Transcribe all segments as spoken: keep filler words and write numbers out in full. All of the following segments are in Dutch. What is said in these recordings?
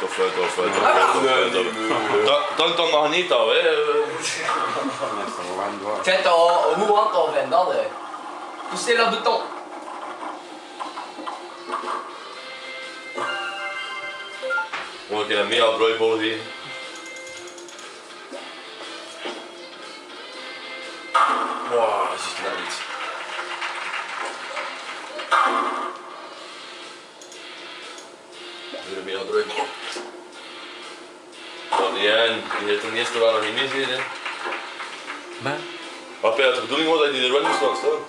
of fout of fout of fout. Dan dan nog niet al, hè. Zet al, hoe hangt al van dat, hè? Hoe stil dat beton? Moet ik een mega broodbol geven? Wow, dat is net iets. Weer een mega broodbol. Nou, die een, die heeft ten eerste wel nog niet meezien. Maar? Wat bij de bedoeling was dat die er wel moest gaan staan.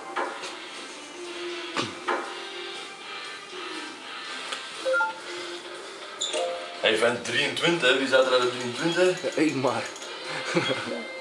Hij vindt drieëntwintig, wie zat er aan de drieëntwintig? Ja, ik maar.